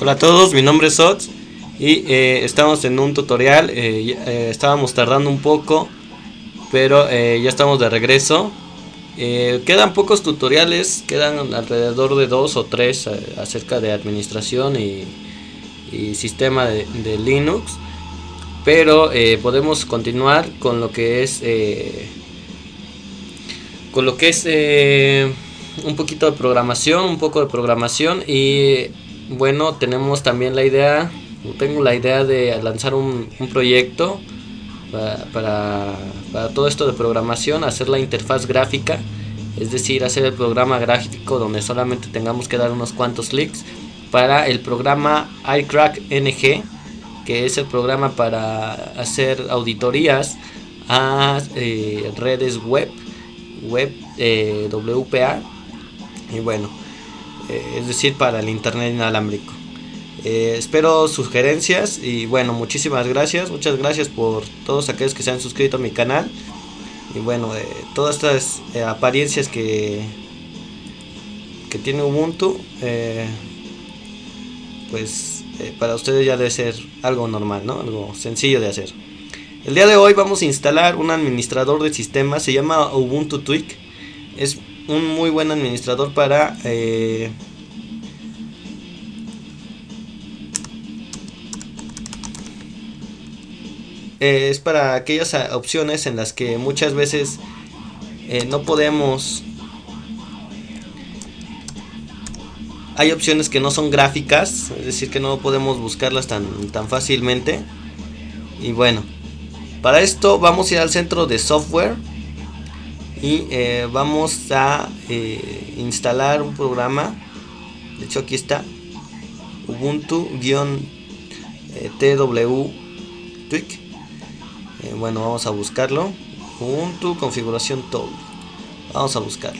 Hola a todos, mi nombre es Sots y estamos en un tutorial. Estábamos tardando un poco, pero ya estamos de regreso. Quedan pocos tutoriales, quedan alrededor de 2 o 3 acerca de administración y sistema de Linux, pero podemos continuar con lo que es un poquito de programación, un poco de programación. Y bueno, tengo la idea de lanzar un proyecto para todo esto de programación, hacer la interfaz gráfica, es decir, hacer el programa gráfico donde solamente tengamos que dar unos cuantos clics para el programa iCrack NG, que es el programa para hacer auditorías a redes web WPA, y bueno, es decir, para el internet inalámbrico. Espero sugerencias y bueno, muchas gracias por todos aquellos que se han suscrito a mi canal. Y bueno, todas estas apariencias que tiene Ubuntu, para ustedes ya debe ser algo normal, ¿no? Algo sencillo de hacer. El día de hoy vamos a instalar un administrador de sistemas, se llama Ubuntu Tweak. Es un muy buen administrador para es para aquellas opciones en las que muchas veces no podemos. Hay opciones que no son gráficas, es decir, que no podemos buscarlas tan fácilmente. Y bueno, para esto vamos a ir al centro de software y vamos a instalar un programa. De hecho, aquí está Ubuntu-TW Tweak. Bueno, vamos a buscarlo. Ubuntu configuración tool. Vamos a buscarlo.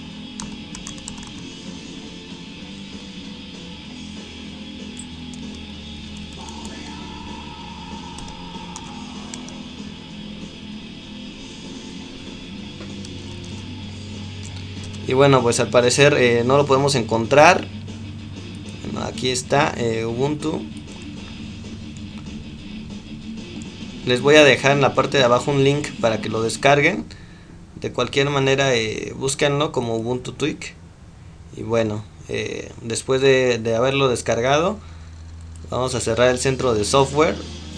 Y bueno, pues al parecer no lo podemos encontrar. Bueno, aquí está Ubuntu. Les voy a dejar en la parte de abajo un link para que lo descarguen. De cualquier manera, búsquenlo como Ubuntu Tweak. Y bueno, después de haberlo descargado, vamos a cerrar el centro de software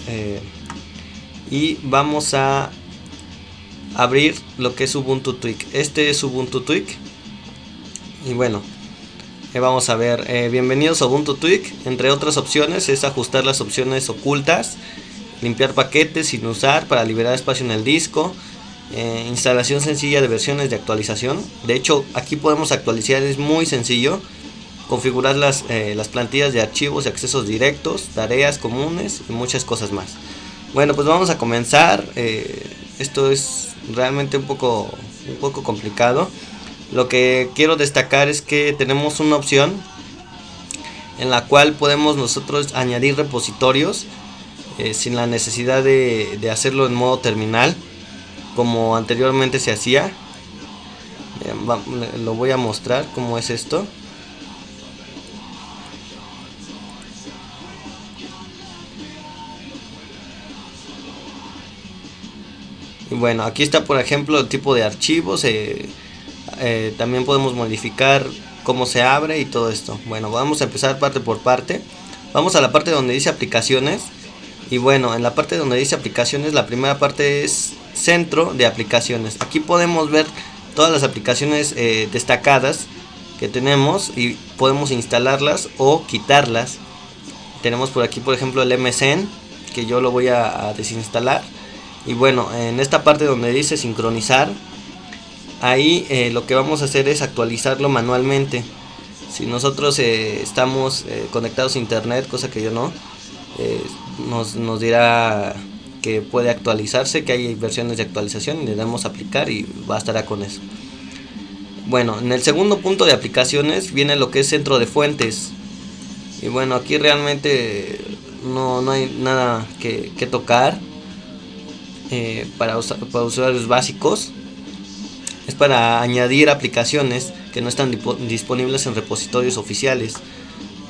y vamos a abrir lo que es Ubuntu Tweak. Este es Ubuntu Tweak. Y bueno, vamos a ver, bienvenidos a Ubuntu Tweak. Entre otras opciones es ajustar las opciones ocultas, limpiar paquetes sin usar para liberar espacio en el disco, instalación sencilla de versiones de actualización. De hecho, aquí podemos actualizar, es muy sencillo. Configurar las plantillas de archivos y accesos directos, tareas comunes y muchas cosas más. Bueno, pues vamos a comenzar. Esto es realmente un poco complicado. Lo que quiero destacar es que tenemos una opción en la cual podemos nosotros añadir repositorios sin la necesidad de hacerlo en modo terminal como anteriormente se hacía. Lo voy a mostrar cómo es esto. Y bueno, aquí está por ejemplo el tipo de archivos. También podemos modificar cómo se abre y todo esto. Bueno, vamos a empezar parte por parte. Vamos a la parte donde dice aplicaciones. Y bueno, en la parte donde dice aplicaciones, la primera parte es centro de aplicaciones. Aquí podemos ver todas las aplicaciones destacadas que tenemos y podemos instalarlas o quitarlas. Tenemos por aquí por ejemplo el MSN, que yo lo voy a desinstalar. Y bueno, en esta parte donde dice sincronizar, ahí lo que vamos a hacer es actualizarlo manualmente. Si nosotros estamos conectados a internet, cosa que yo no, nos dirá que puede actualizarse, que hay versiones de actualización, y le damos a aplicar y bastará con eso. Bueno, en el segundo punto de aplicaciones viene lo que es centro de fuentes. Y bueno, aquí realmente no hay nada que tocar para usuarios básicos. Es para añadir aplicaciones que no están disponibles en repositorios oficiales.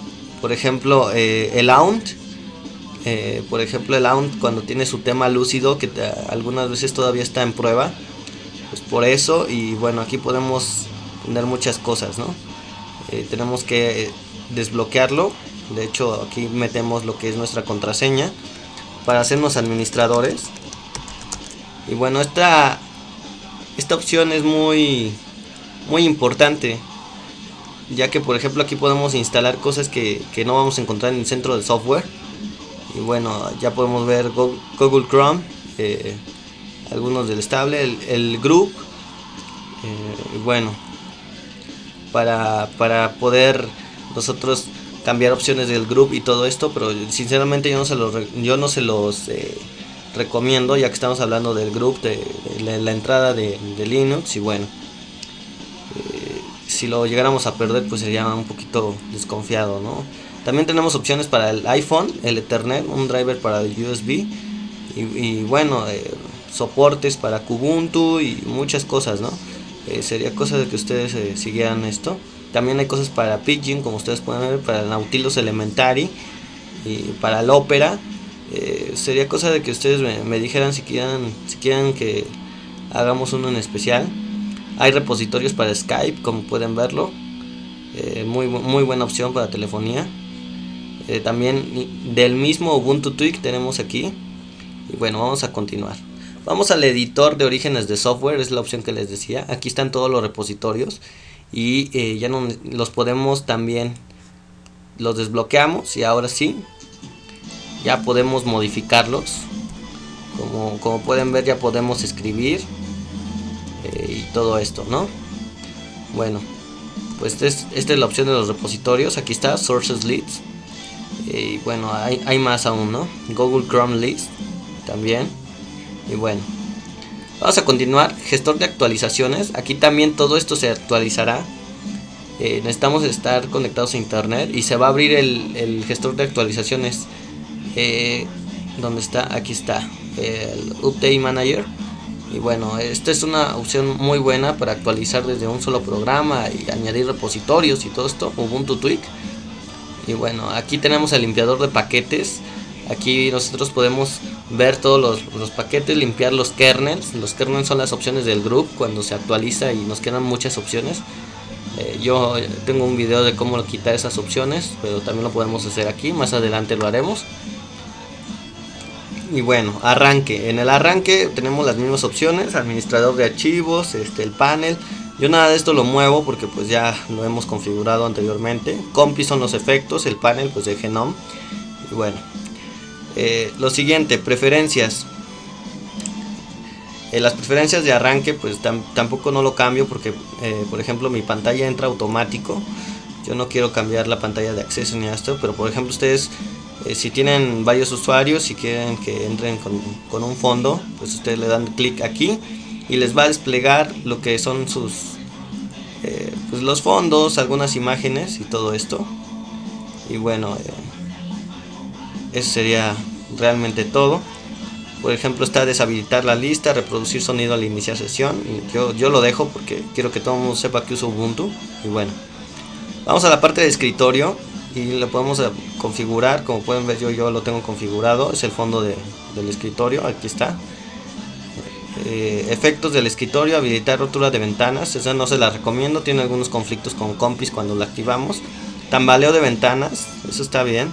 por ejemplo, el Aunt. Por ejemplo, el Aunt cuando tiene su tema lúcido, que algunas veces todavía está en prueba, pues por eso. Y bueno, aquí podemos poner muchas cosas, ¿no? Tenemos que desbloquearlo. De hecho, aquí metemos lo que es nuestra contraseña para hacernos administradores. Y bueno, esta opción es muy importante, ya que por ejemplo aquí podemos instalar cosas que no vamos a encontrar en el centro de software. Y bueno, ya podemos ver Google Chrome, algunos del estable, el group, y bueno, para poder nosotros cambiar opciones del group y todo esto. Pero sinceramente yo no se los recomiendo, ya que estamos hablando del group, de la entrada de Linux. Y bueno, si lo llegáramos a perder, pues sería un poquito desconfiado, ¿no? También tenemos opciones para el iPhone, el Ethernet, un driver para el USB y bueno, soportes para Kubuntu y muchas cosas, ¿no? Sería cosa de que ustedes siguieran esto. También hay cosas para Pidgin, como ustedes pueden ver, para el Nautilus Elementary y para el Opera. Sería cosa de que ustedes me dijeran si quieren que hagamos uno en especial. Hay repositorios para Skype, como pueden verlo, muy buena opción para telefonía. También del mismo Ubuntu Tweak tenemos aquí. Y bueno, vamos a continuar. Vamos al editor de orígenes de software, es la opción que les decía. Aquí están todos los repositorios y ya no los podemos también, los desbloqueamos y ahora sí ya podemos modificarlos. Como pueden ver, ya podemos escribir y todo esto, ¿no? Bueno, pues esta es la opción de los repositorios. Aquí está Sources List. Y bueno, hay más aún, ¿no? Google Chrome List también. Y bueno, vamos a continuar. Gestor de actualizaciones. Aquí también todo esto se actualizará. Necesitamos estar conectados a internet y se va a abrir el gestor de actualizaciones. ¿Dónde está? Aquí está el Update Manager. Y bueno, esta es una opción muy buena para actualizar desde un solo programa y añadir repositorios y todo esto. Ubuntu Tweak. Y bueno, aquí tenemos el limpiador de paquetes. Aquí nosotros podemos ver todos los paquetes, limpiar los kernels. Los kernels son las opciones del group cuando se actualiza y nos quedan muchas opciones. Yo tengo un video de cómo quitar esas opciones, pero también lo podemos hacer aquí. Más adelante lo haremos. Y bueno, arranque. En el arranque tenemos las mismas opciones: administrador de archivos, el panel. Yo nada de esto lo muevo porque pues ya lo hemos configurado anteriormente. Compi son los efectos, el panel pues de Genome. Y bueno, lo siguiente, preferencias. Las preferencias de arranque pues tampoco no lo cambio porque por ejemplo mi pantalla entra automático. Yo no quiero cambiar la pantalla de acceso ni esto, pero por ejemplo ustedes si tienen varios usuarios y quieren que entren con un fondo, pues ustedes le dan clic aquí y les va a desplegar lo que son sus pues los fondos, algunas imágenes y todo esto. Y bueno, eso sería realmente todo. Por ejemplo, está deshabilitar la lista, reproducir sonido al iniciar sesión. Yo lo dejo porque quiero que todo el mundo sepa que uso Ubuntu. Y bueno, vamos a la parte de escritorio y lo podemos configurar. Como pueden ver, yo lo tengo configurado. Es el fondo del escritorio, aquí está. Efectos del escritorio, habilitar rotura de ventanas. Esa no se la recomiendo, tiene algunos conflictos con compis cuando la activamos. Tambaleo de ventanas, eso está bien.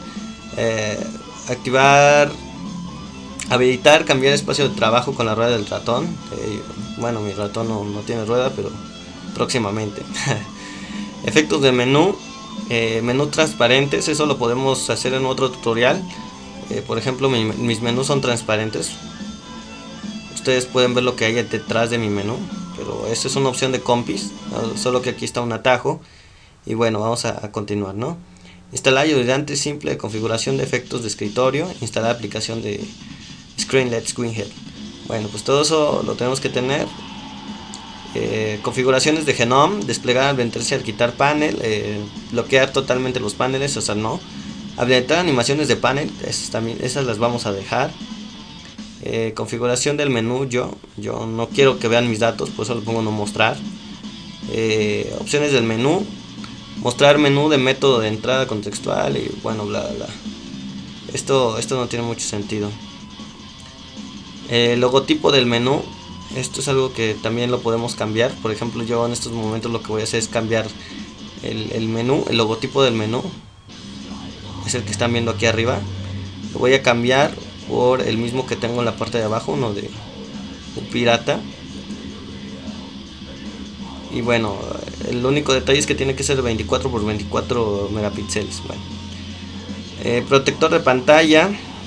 Habilitar cambiar espacio de trabajo con la rueda del ratón. Bueno, mi ratón no tiene rueda, pero próximamente. Efectos de menú, menú transparentes, eso lo podemos hacer en otro tutorial. Por ejemplo, mis menús son transparentes. Ustedes pueden ver lo que hay detrás de mi menú, pero esta es una opción de compis, solo que aquí está un atajo. Y bueno, vamos a continuar, ¿no? Instalar ayudante simple de configuración de efectos de escritorio, instalar aplicación de Screenlet Screenhead. Bueno, pues todo eso lo tenemos que tener. Configuraciones de Genome, desplegar advertencia al quitar panel, bloquear totalmente los paneles, o sea, no. Habilitar animaciones de panel, esas las vamos a dejar. Configuración del menú, yo no quiero que vean mis datos, por eso lo pongo no mostrar. Opciones del menú, mostrar menú de método de entrada contextual y bueno, bla bla. Esto no tiene mucho sentido. El logotipo del menú, esto es algo que también lo podemos cambiar. Por ejemplo, yo en estos momentos lo que voy a hacer es cambiar el menú, el logotipo del menú. Es el que están viendo aquí arriba. Lo voy a cambiar por el mismo que tengo en la parte de abajo, uno de un pirata. Y bueno, el único detalle es que tiene que ser 24 por 24 megapíxeles. Bueno. Protector de pantalla,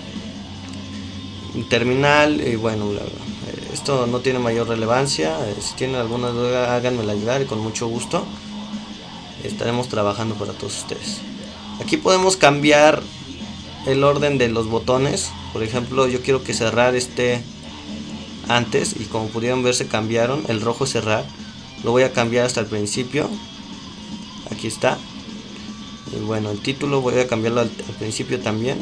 terminal y bueno, esto no tiene mayor relevancia. Si tienen alguna duda háganmela llegar y con mucho gusto estaremos trabajando para todos ustedes. Aquí podemos cambiar el orden de los botones. Por ejemplo, yo quiero que cerrar esté antes y como pudieron ver se cambiaron. El rojo es cerrar, lo voy a cambiar hasta el principio. Aquí está. Y bueno, el título voy a cambiarlo al principio también.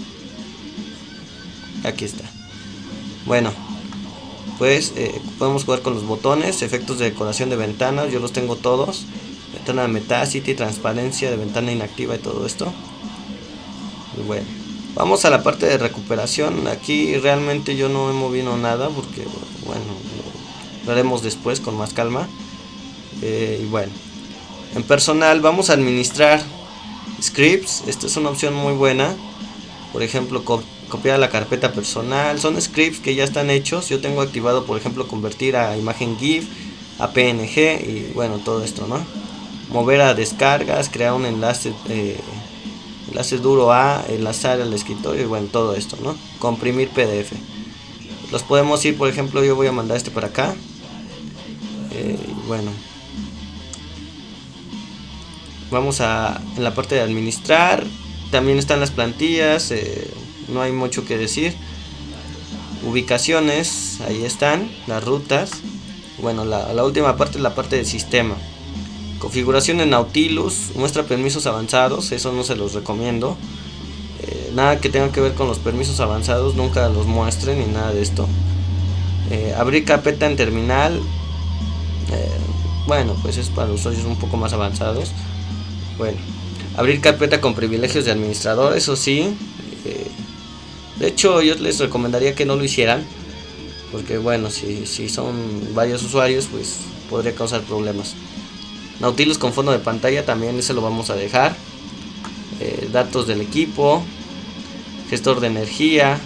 Aquí está. Bueno, pues podemos jugar con los botones. Efectos de decoración de ventanas, yo los tengo todos. Ventana de Metacity, transparencia de ventana inactiva y todo esto. Y bueno, vamos a la parte de recuperación. Aquí realmente yo no he movido nada porque bueno, lo haremos después con más calma. Y bueno, en personal vamos a administrar scripts. Esta es una opción muy buena. Por ejemplo, copiar la carpeta personal. Son scripts que ya están hechos. Yo tengo activado, por ejemplo, convertir a imagen GIF, a PNG y bueno, todo esto, ¿no? Mover a descargas, crear un enlace duro a, enlazar al escritorio y bueno, todo esto, ¿no? Comprimir PDF. Los podemos ir, por ejemplo, yo voy a mandar este para acá. Bueno, vamos en la parte de administrar. También están las plantillas, no hay mucho que decir. Ubicaciones, ahí están las rutas. Bueno, la última parte es la parte del sistema. Configuración de Nautilus, muestra permisos avanzados, eso no se los recomiendo. Nada que tenga que ver con los permisos avanzados, nunca los muestren ni nada de esto. Abrir carpeta en terminal, bueno, pues es para usuarios un poco más avanzados. Bueno, abrir carpeta con privilegios de administrador, eso sí. De hecho, yo les recomendaría que no lo hicieran, porque bueno, si son varios usuarios, pues podría causar problemas. Nautilus con fondo de pantalla también ese lo vamos a dejar. Datos del equipo, gestor de energía,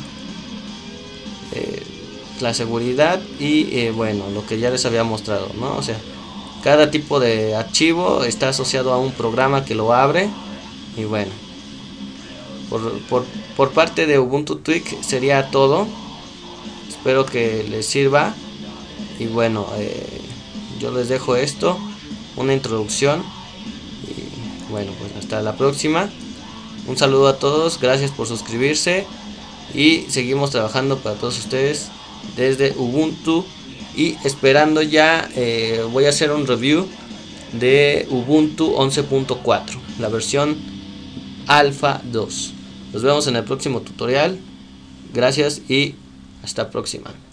la seguridad y bueno, lo que ya les había mostrado, ¿no? O sea, cada tipo de archivo está asociado a un programa que lo abre. Y bueno, por parte de Ubuntu Tweak sería todo. Espero que les sirva. Y bueno, yo les dejo esto, una introducción. Y bueno, pues hasta la próxima. Un saludo a todos, gracias por suscribirse. Y seguimos trabajando para todos ustedes desde Ubuntu. Y esperando ya, voy a hacer un review de Ubuntu 11.4, la versión Alpha 2. Nos vemos en el próximo tutorial. Gracias y hasta la próxima.